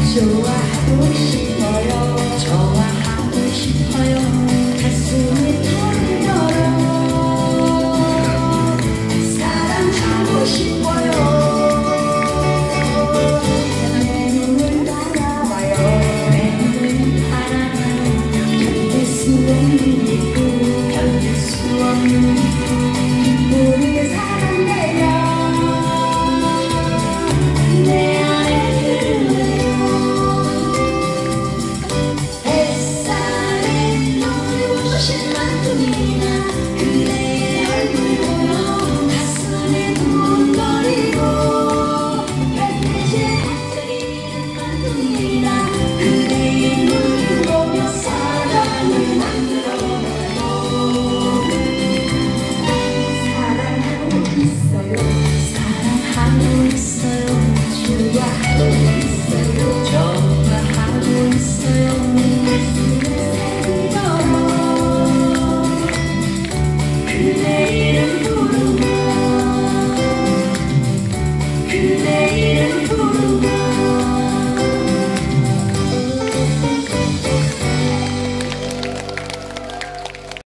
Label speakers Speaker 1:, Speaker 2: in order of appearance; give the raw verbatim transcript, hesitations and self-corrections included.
Speaker 1: 좋아하고 싶어요. 좋아하고 싶어요. 가슴이 터져요. 사랑하고 싶어요. 내 눈을 바라봐요. 내 눈을 바라봐요. 견딜 수 없는 기쁨, 견딜 수 없는 기쁨, 기쁨이 사랑돼요. 내 안에 만큼이나 그대의 얼굴 보며 가슴이 두근거리고 햇빛에 흩날리는 만큼이나 그대의 눈을 보며 사랑을 만들어가요. 사랑하고 있어요. 사랑하고 있어요. 좋아하고 있어요. 좋아하고 있어요.